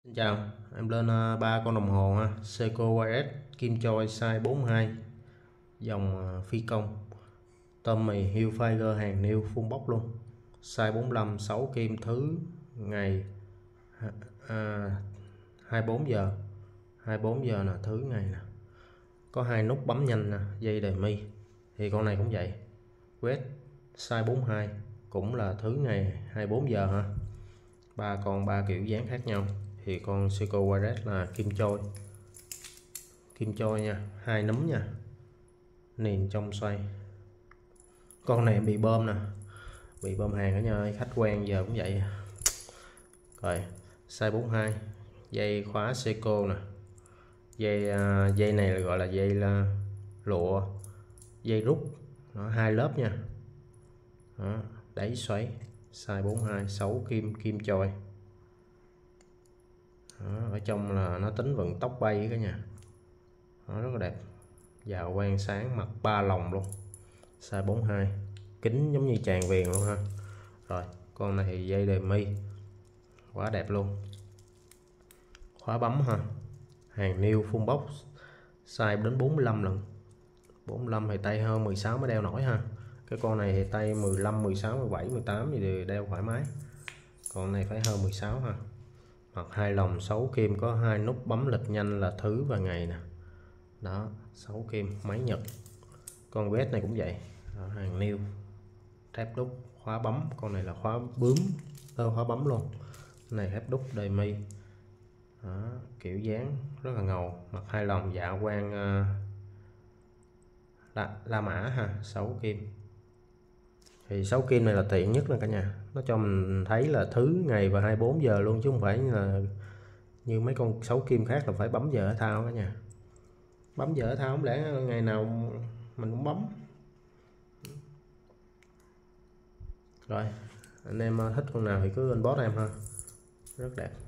Xin chào, em lên 3 con đồng hồ ha, Seiko YS kim choi size 42 dòng phi công Tommy Hilfiger hàng new full box luôn, size 45, 6 kim, thứ ngày 24 giờ 24 giờ là thứ ngày nè, có hai nút bấm nhanh nè, dây đề mi. Thì con này cũng vậy, quét size 42 cũng là thứ ngày 24 giờ ha. Ba kiểu dáng khác nhau. Thì con Seiko YS là kim choi nha, hai núm nha, niền trong xoay. Con này bị bơm nè, bị bơm hàng cả nhà ơi, khách quen giờ cũng vậy. Rồi size 42, dây khóa Seiko nè, dây này là gọi là dây lụa, dây rút, nó hai lớp nha. Đó, đáy xoáy, size 42, 6 kim, kim choi. Đó, ở trong là nó tính vận tốc bay cả nhà. Đó, rất là đẹp, dạo quang sáng, mặt 3 lồng luôn, size 42, kính giống như tràn viền luôn ha. Rồi con này thì dây đề mi quá đẹp luôn, khóa bấm ha, hàng new full box, size đến 45 lần. 45 thì tay hơn 16 mới đeo nổi ha. Cái con này thì tay 15, 16, 17, 18 thì đeo thoải mái. Con này phải hơn 16 ha. Mặt hai lồng 6 kim, có hai nút bấm lịch nhanh là thứ và ngày nè. Đó, 6 kim, máy Nhật. Con vest này cũng vậy. Đó, hàng new, thép đúc, khóa bấm. Con này là khóa bướm, khóa bấm luôn. Cái này thép đúc đề mi. Đó, kiểu dáng rất là ngầu. Mặt hai lồng dạ quang La Mã ha, 6 kim. Thì 6 kim này là tiện nhất nè cả nhà, nó cho mình thấy là thứ, ngày và 24 giờ luôn, chứ không phải là như mấy con 6 kim khác là phải bấm giờ thể thao cả nhà. Bấm giờ thể thao không lẽ ngày nào mình cũng bấm. Rồi anh em thích con nào thì cứ inbox em ha, rất đẹp.